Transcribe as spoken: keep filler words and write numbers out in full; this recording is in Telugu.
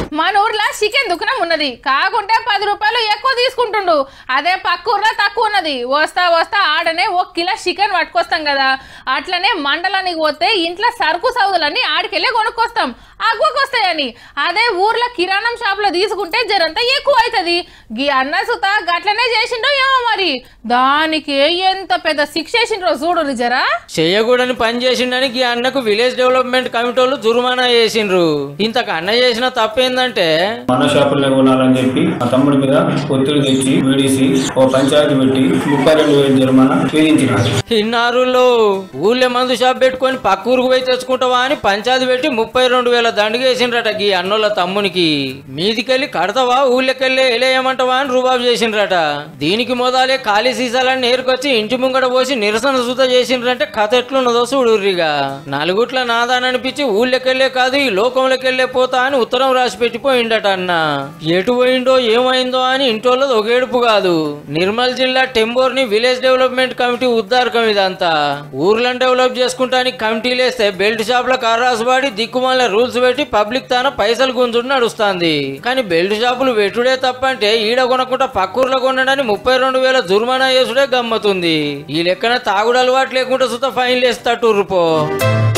మన ఊర్లో చికెన్ దుకాణం ఉన్నది, కాకుంటే పది రూపాయలు ఎక్కువ తీసుకుంటుండు. అదే పక్క ఊర్లో తక్కువ ఉన్నది. వస్తా వస్తా ఆడనే ఒక కిలో చికెన్ పట్టుకొస్తాం కదా, అట్లనే మండలానికి పోతే ఇంట్లో సరుకు సౌదులన్నీ ఆడికెళ్ళి కొనుక్కొస్తాం, అగ్గుకు వస్తాయని. అదే ఊర్లో కిరాణం షాప్ లో తీసుకుంటే జరంతా ఎక్కువ అవుతుంది. గీ అన్న సుత గట్లనే చేసిండో ఏమో మరి, దానికి ఎంత పెద్ద శిక్ష వేసిండ్రో చూడు జరా. చెయ్యకూడని పని చేసిండని గీ అన్నకు విలేజ్ డెవలప్మెంట్ కమిటీ వాళ్ళు జుర్మానా చేసిండ్రు. ఇంతకు అన్న చేసిన తప్పేందంటే మన షాపుల్లో కొనాలని చెప్పి మా తమ్ముడి మీద ఒత్తిడి తెచ్చి వీడిసి ఓ పంచాయతీ పెట్టి ముప్పై రెండు వేలు జరిమానా విధించినారు. ఇన్నారులో ఊళ్ళో మందు షాప్ పెట్టుకొని పక్క ఊరుకు పోయి తెచ్చుకుంటావా అని పంచాయతీ పెట్టి ముప్పై రెండు వేల దండగేసిండ్రట గీ అన్నోళ్ళ తమ్మునికి. మీదికెళ్ళి కడతావా ఊళ్ళకెళ్ళి ఎలేయమంటావా అని రుబాబు చేసిండ్రట. దీనికి మొదలే ఖాళీ సీసాలని నేరుకొచ్చి ఇంటి ముంగడ పోసి నిరసన సూత చేసిండ్రంటే కథ ఎట్లున్నదో చూడుర్రిగా. నలుగుట్ల నాదాననిపించి ఊళ్ళకెళ్లే కాదు ఈ లోకంలోకెళ్లే పోతా అని ఉత్తరం రాసి పెట్టిపోయిండట అన్న. ఎటు పోయిండో ఏమైందో అని ఇంటోళ్ళది ఒక ఏడుపు కాదు. నిర్మల్ జిల్లా టెంబోర్ ని విలేజ్ డెవలప్మెంట్ కమిటీ ఉద్దారకం ఇదంతా. ఊర్లను డెవలప్ చేసుకుంటానికి కమిటీలు వేస్తే బెల్ట్ షాప్ లో కర్రాసుబాడి దిక్కుమాల రూల్స్ పెట్టి పబ్లిక్ తాన పైసలు గుంజుడు నడుస్తుంది. కానీ బెల్ట్ షాపులు పెట్టుడే తప్పంటే ఈడ కొనకుండా పక్కూర్లో కొనడానికి ముప్పై రెండు వేల జుర్మానా చేసుడే గమ్మతుంది. ఈ లెక్కన తాగుడు అలవాటు లేకుండా సుత ఫైన్లు వేస్తట్టు రూపో.